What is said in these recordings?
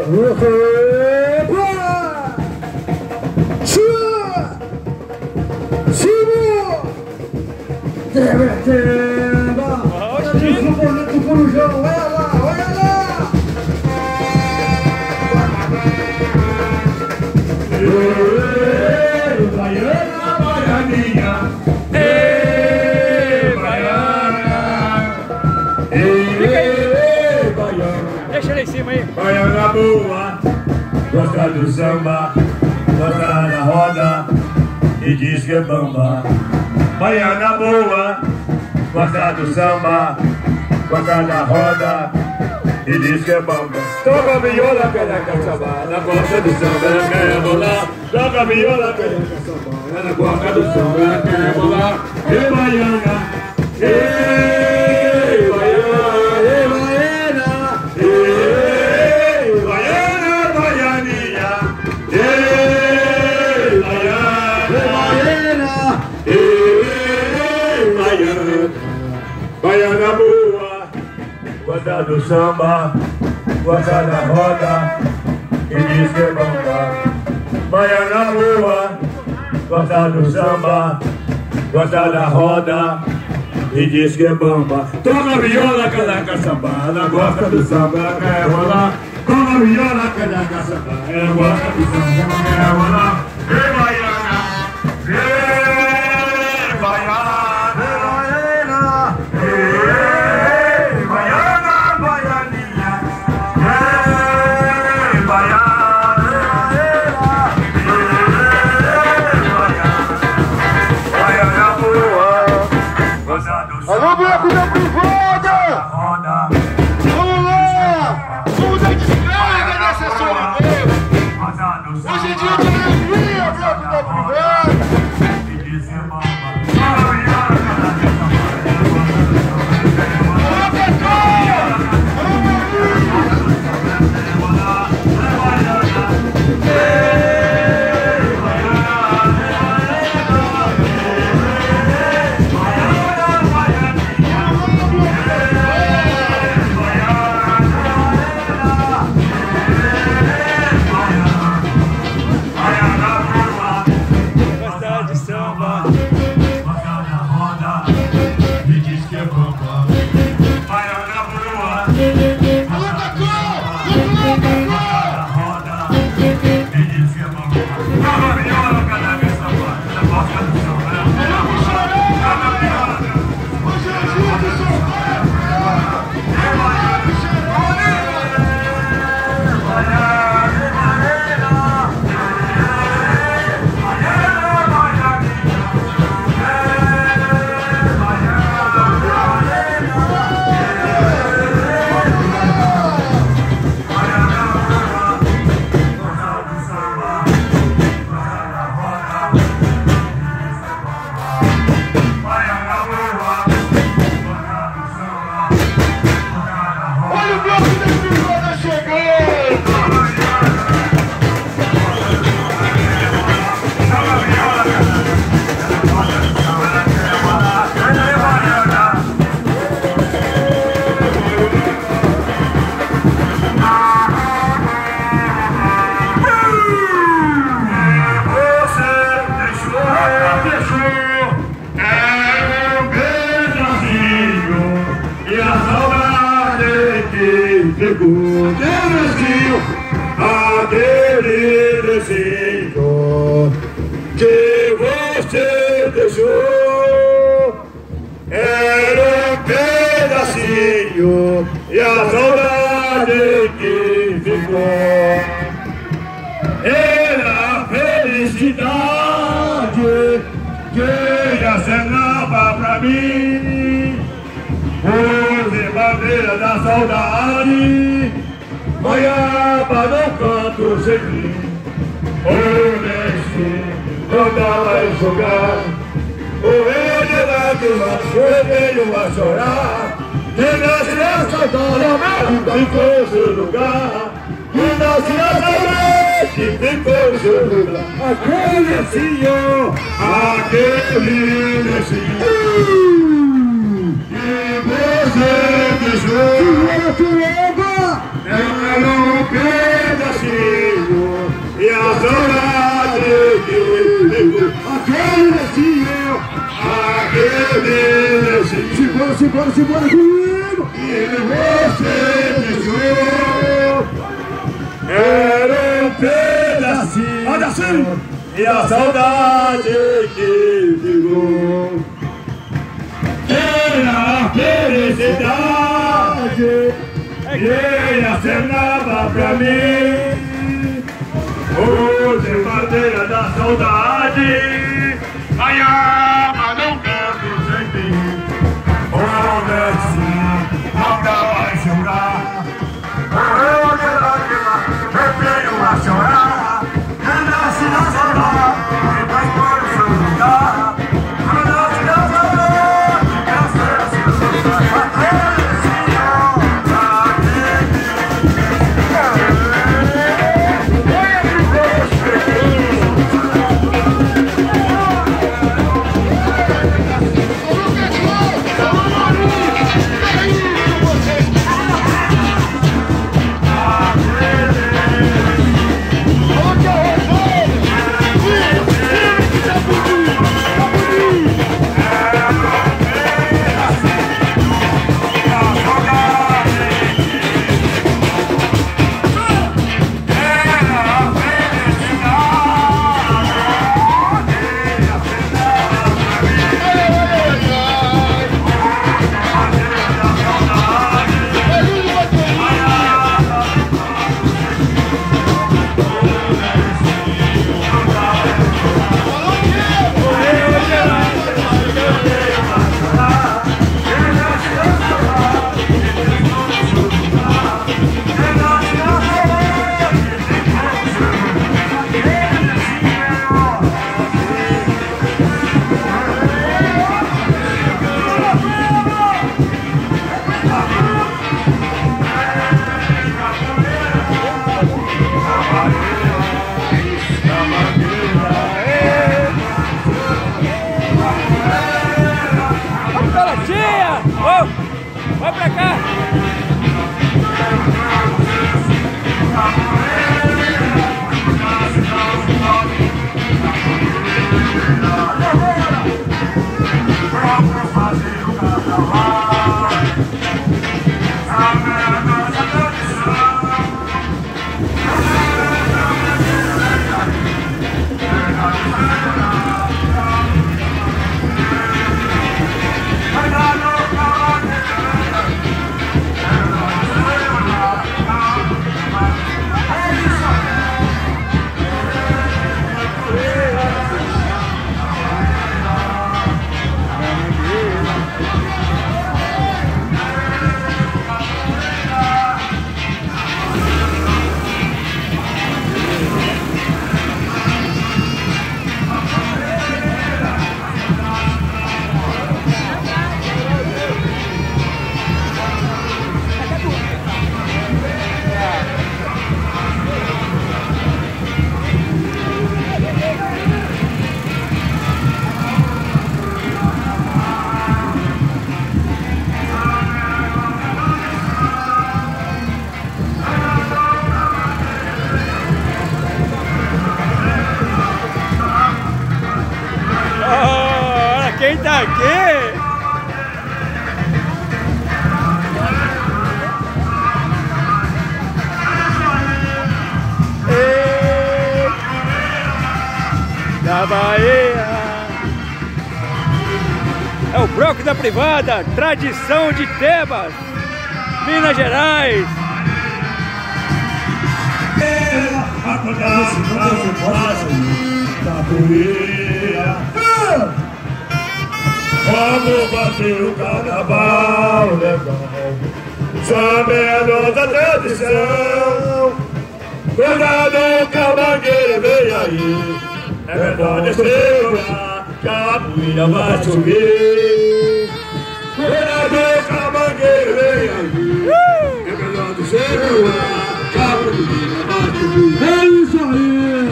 Deixa ele em cima aí. Baiana boa, gosta do samba, gosta da roda e diz que é bamba. Baiana boa, gosta do samba, gosta da roda e diz que é bamba. Toca viola, quer samba, ela gosta do samba, ela quer bolar. Toca viola, quer samba, ela gosta do samba, ela quer bolar. E baiana, e baiana, e baiana, e baiana, baianinha, e baiana, e baiana, baiana boa, gosta do samba, gosta da roda e diz que é bamba. Baiana boa, gosta do samba, gosta da roda e diz que é bamba. Toca viola, canaca, samba, ela gosta do samba, ela quer rolar. Toca viola, canaca, samba, ela gosta do samba, ela quer rolar. E baiana, e baiana, e baiana, baianinha, e baiana, baiana boa, gosta do samba. Alô, bloco da privada! Roda. Vamos lá! Vamos dar descarga nessa solidão! Hoje é dia de alegria, bloco da privada! Aquele desenho que você deixou era um pedacinho e a saudade que ficou era a felicidade que acenava pra mim. Use bandeira da saudade, Goiaba no canto sem mim. O destino não dá mais jogar, o rei de lágrimas foi veio a chorar. E nasce a saudade que ficou em seu lugar, e nasce a saudade que ficou em seu lugar. Aquele senhor, aquele desenho que você deixou era um pedacinho simbora comigo. E você deixou. Era um pedacinho. Olha assim. E a saudade que ficou. Era a felicidade que acenava pra mim. Hoje é bandeira da saudade. Ai, mas não canto sem fim. Onde sim, não dá mais chorar. Morreu de lágrima, eu tenho a chorar. Renasce na saudade, e vai por o seu lugar. Renasce na saudade, que acesso Vai pra cá! Quem tá aqui? Da Bahia. É o bloco da privada, tradição de Tebas, Minas Gerais. Acontece da poeira. Vamos bater o carnaval legal, sabendo da tradição. Cuidado, cabangueira, vem aí. É verdade, segurar, que a poeira vai subir. Cuidado, cabangueira, vem aí. É verdade, segurar, que a poeira vai subir. É isso aí!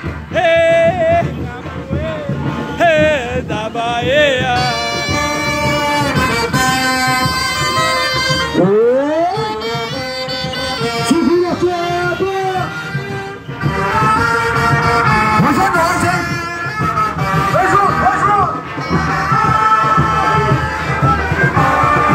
Da Bahia. Segura a Teba! Hoje é noite, hein? Vai junto!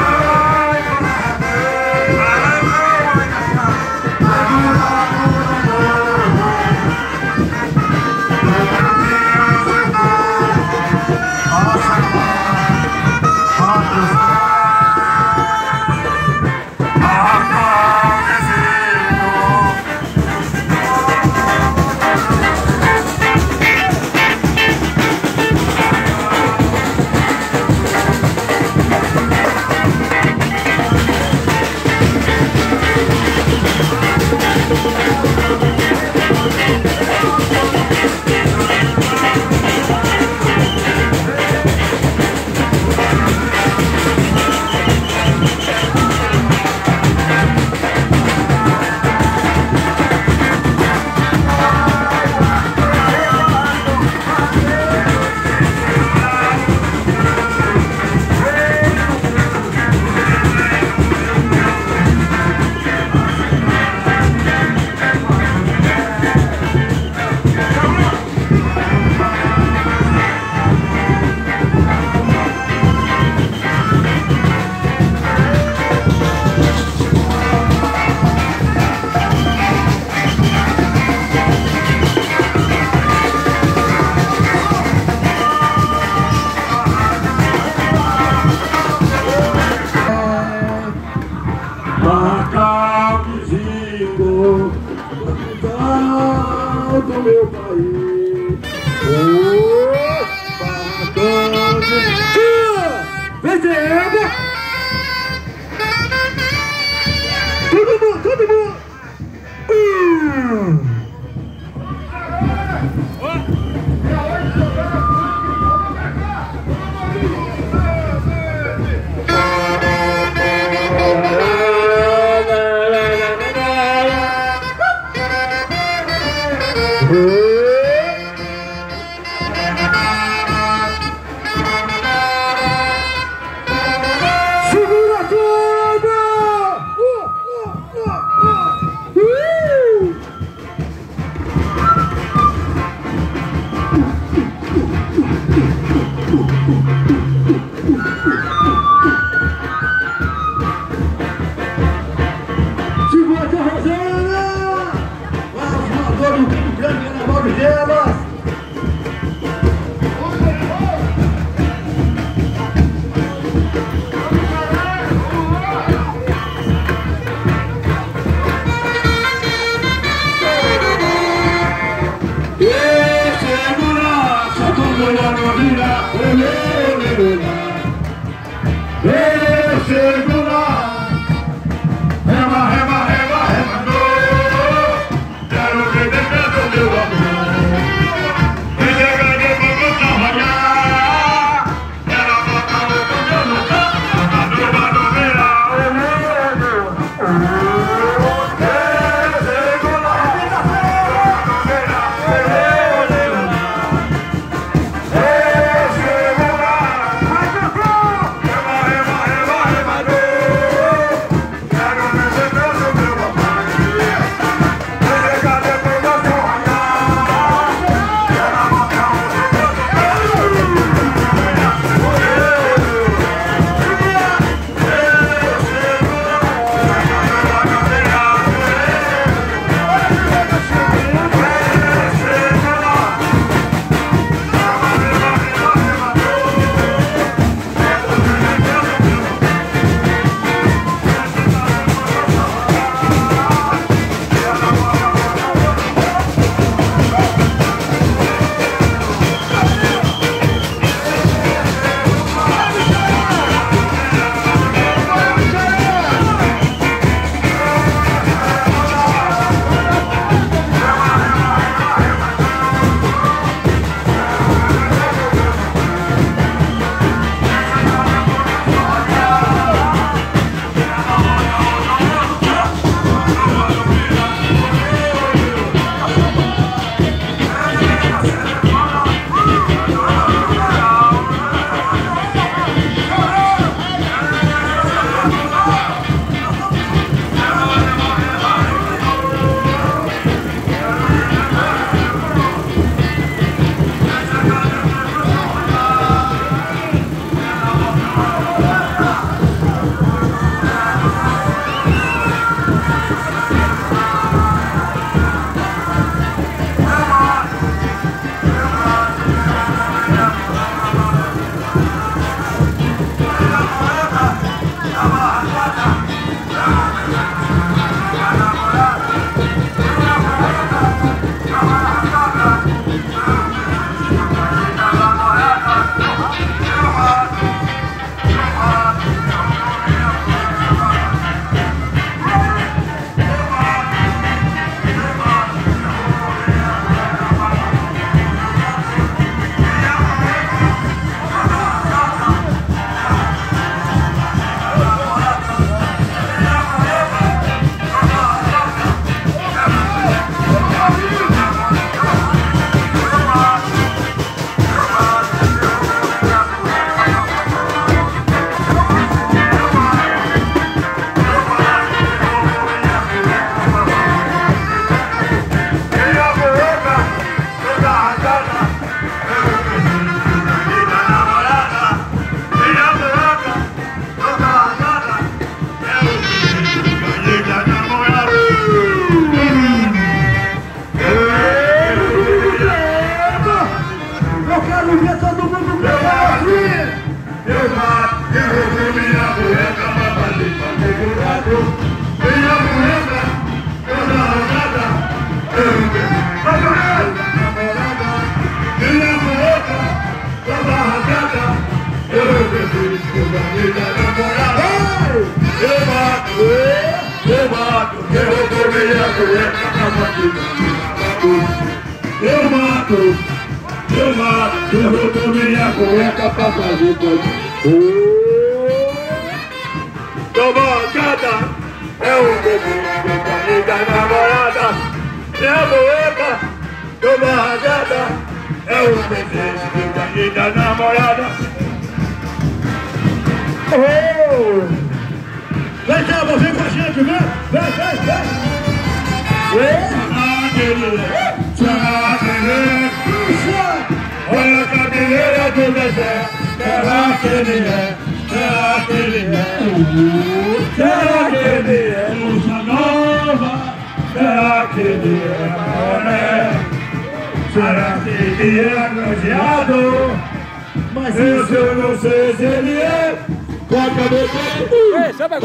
chegou, capital do meu país. Vem de égua! Todo mundo, todo mundo! Segura tudo! Segura a Rosana! Vamos, motor do Rio Grande, Carnaval de Tebas! Rema, rema, rema, rema, quero ver dentro do meu amor. mato, derrubou minha cueca pra bandido. Eu mato, derrubou minha cueca pra bandido. Cavalgada é o bebê da namorada. Minha boeca, cavalgada é o bebê da namorada. Oh! Vem cá, vem com a gente, vem! Vem! Olha a cabeleira do deserto. Será que ele é? Será que ele é? Será que ele é? Lúcia nova. Será que ele é mané? Será que ele é bronzeado? Mas isso eu não sei se ele é. Toca bebê, toca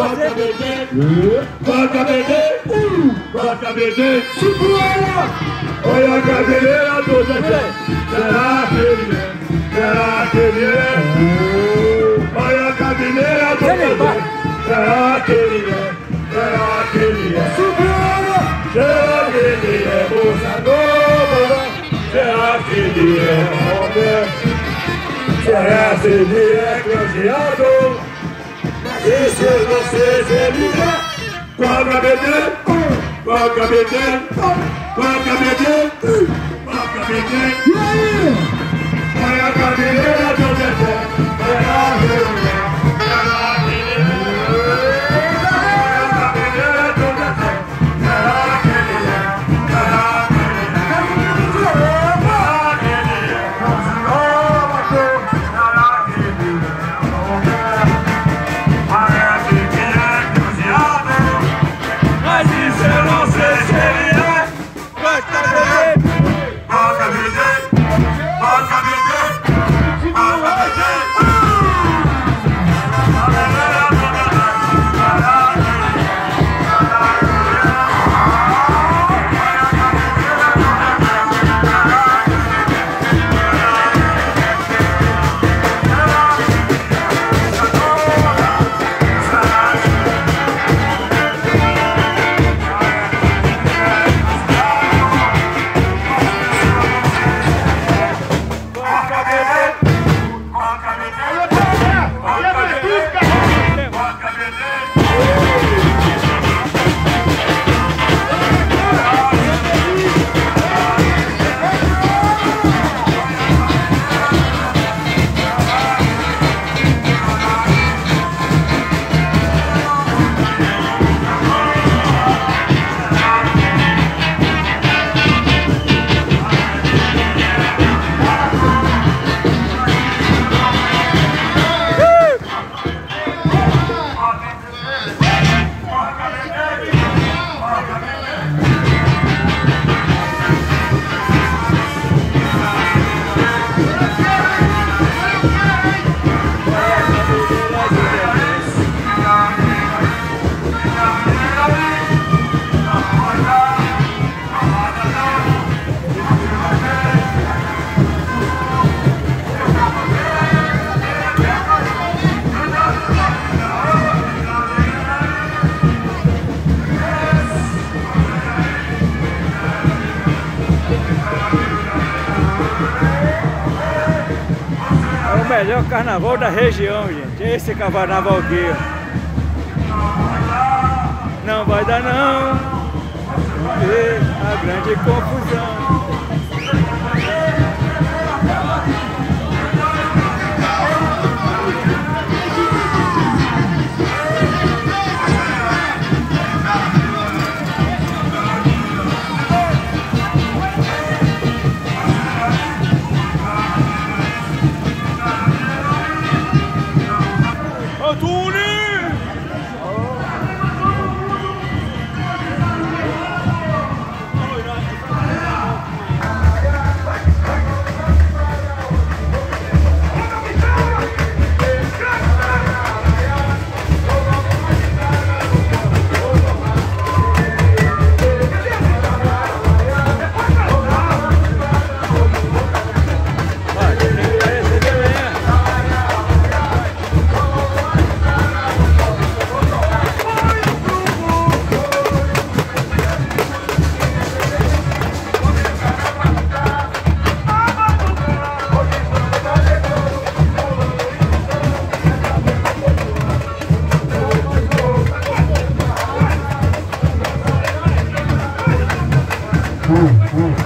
bebê, segura! Olha a cabeleira do deserto. Será que ele é? Será que ele é? Olha a cabeleira do deserto. Será que ele é? Será que ele é? Segura! Será que ele é moça nova? Será que ele é homem? Será que ele é bronzeado? Isso eu não sei se ele é. Toca bebê, toca bebê, toca bebê, toca bebê. E aí? Olha a cabeleira do deserto. Será que ele é? Será que ele é? Olha a cabeleira do deserto. Será que ele é? Será que ele é? Será que ele é? Será que ele é? Parece que é bronzeado, mas isso eu não sei se ele é. Toca bebê, toca bebê, toca bebê, toca bebê. Melhor carnaval da região, gente. Esse carnaval aqui. Não vai dar não. Ver a grande confusão. vai.